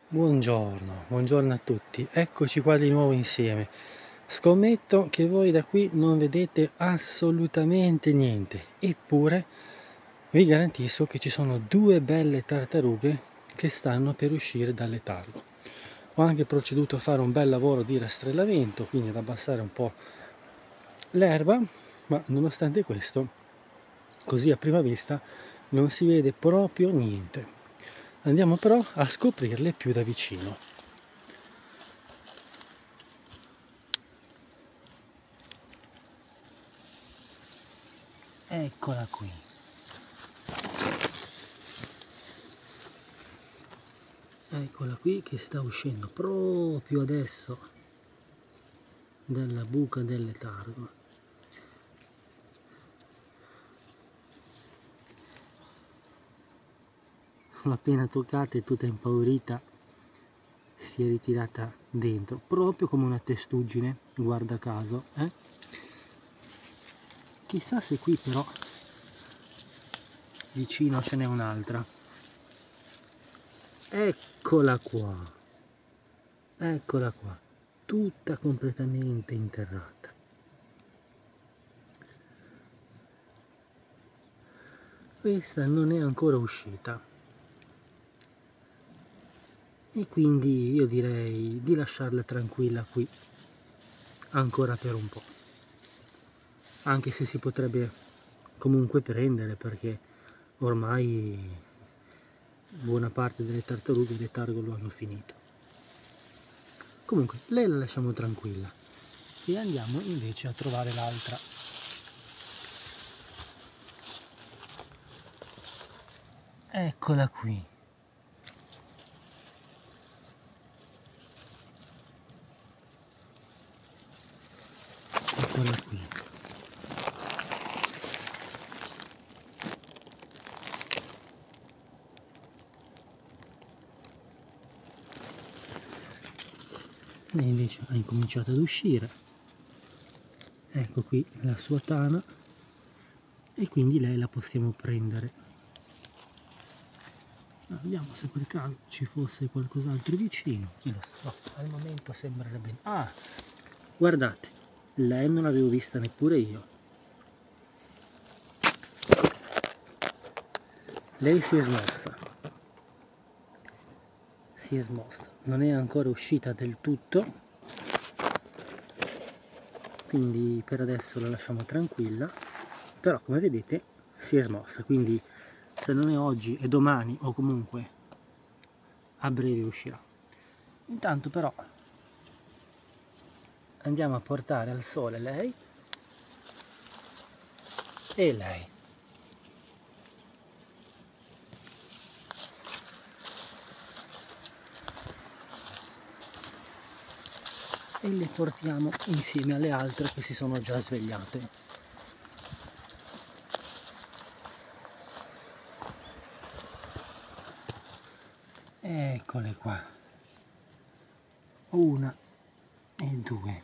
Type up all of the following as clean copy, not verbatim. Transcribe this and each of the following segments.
Buongiorno, buongiorno a tutti. Eccoci qua di nuovo insieme. Scommetto che voi da qui non vedete assolutamente niente, eppure vi garantisco che ci sono due belle tartarughe che stanno per uscire dal letargo. Ho anche proceduto a fare un bel lavoro di rastrellamento, quindi ad abbassare un po' l'erba, ma nonostante questo, così a prima vista, non si vede proprio niente. Andiamo però a scoprirle più da vicino. Eccola qui. Eccola qui che sta uscendo proprio adesso dalla buca del letargo. L'ho appena toccata e tutta impaurita si è ritirata dentro, proprio come una testuggine, guarda caso. Chissà se qui però vicino ce n'è un'altra. Eccola qua. Eccola qua, tutta completamente interrata. Questa non è ancora uscita e quindi io direi di lasciarla tranquilla qui ancora per un po', anche se si potrebbe comunque prendere perché ormai buona parte delle tartarughe il letargo lo hanno finito. Comunque lei la lasciamo tranquilla e andiamo invece a trovare l'altra. Eccola qui. Eccola qui. Lei invece ha incominciato ad uscire. Ecco qui la sua tana e quindi lei la possiamo prendere. Vediamo se per caso ci fosse qualcos'altro vicino. Chi lo sa, al momento sembrerebbe. Ah, guardate, lei non l'avevo vista neppure io. Lei si è smossa. Si è smossa. Non è ancora uscita del tutto, quindi per adesso la lasciamo tranquilla. Però come vedete si è smossa, quindi se non è oggi è domani o comunque a breve uscirà. Intanto però andiamo a portare al sole lei e lei. E le portiamo insieme alle altre che si sono già svegliate. Eccole qua. Una e due.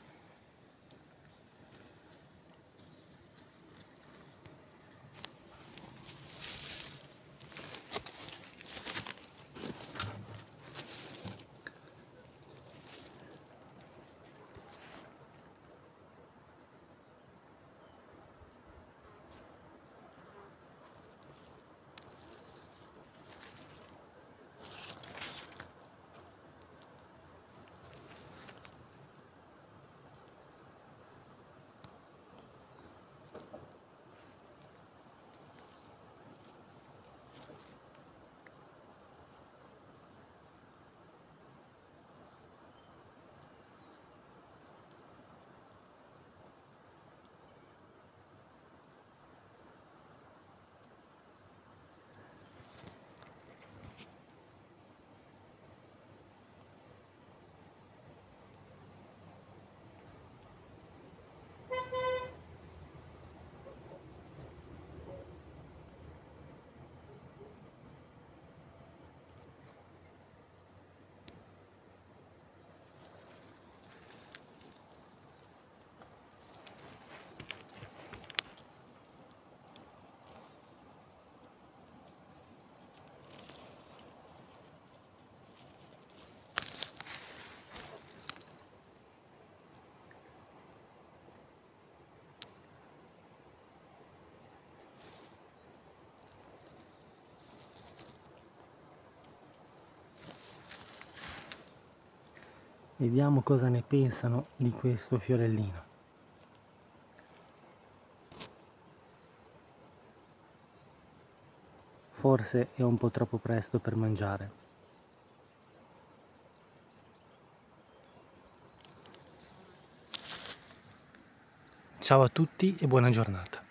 Vediamo cosa ne pensano di questo fiorellino. Forse è un po' troppo presto per mangiare. Ciao a tutti e buona giornata.